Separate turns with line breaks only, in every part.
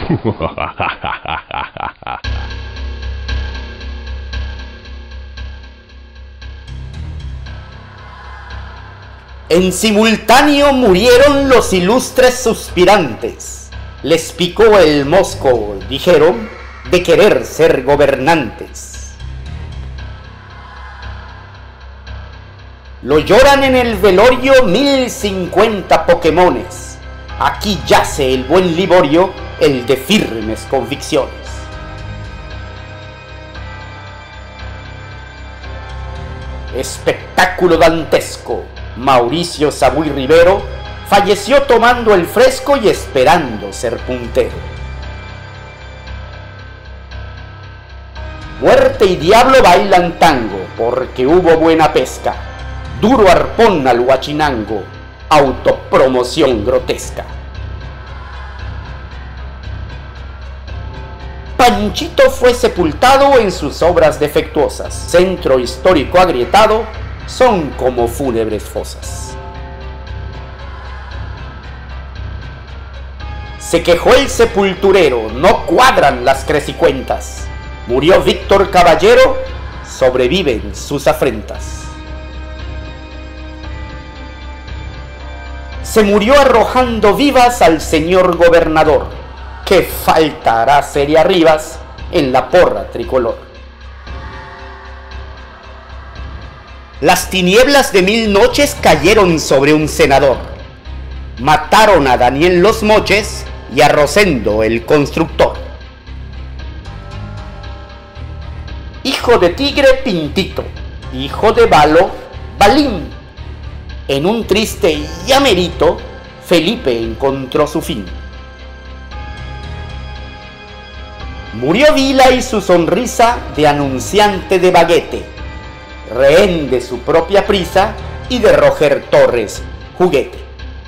En simultáneo murieron los ilustres suspirantes. Les picó el mosco, dijeron, de querer ser gobernantes. Lo lloran en el velorio 1050 Pokémones. Aquí yace el buen Liborio, el de firmes convicciones. Espectáculo dantesco. Mauricio Sabuy Rivero falleció tomando el fresco y esperando ser puntero. Muerte y diablo bailan tango, porque hubo buena pesca. Duro arpón al huachinango, autopromoción grotesca. Panchito fue sepultado en sus obras defectuosas. Centro histórico agrietado, son como fúnebres fosas. Se quejó el sepulturero, no cuadran las crecicuentas. Murió Víctor Caballero, sobreviven sus afrentas. Se murió arrojando vivas al señor gobernador. ¿Qué falta hará Celia Rivas en la porra tricolor? Las tinieblas de 1000 noches cayeron sobre un senador. Mataron a Daniel Los Moches y a Rosendo el constructor. Hijo de tigre, Pintito. Hijo de balo, Balín. En un triste llamerito, Felipe encontró su fin. Murió Vila y su sonrisa de anunciante de baguete. Rehén de su propia prisa y de Roger Torres, juguete.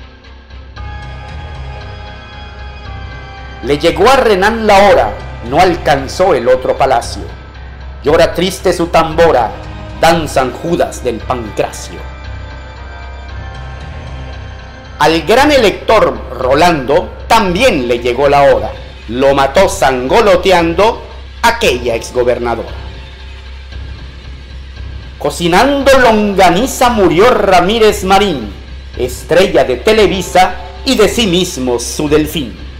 Le llegó a Renán la hora, no alcanzó el otro palacio. Llora triste su tambora, danzan Judas del Pancracio. Al gran elector Rolando también le llegó la hora. Lo mató sangoloteando aquella exgobernadora. Cocinando longaniza murió Ramírez Marín, estrella de Televisa y de sí mismo su delfín.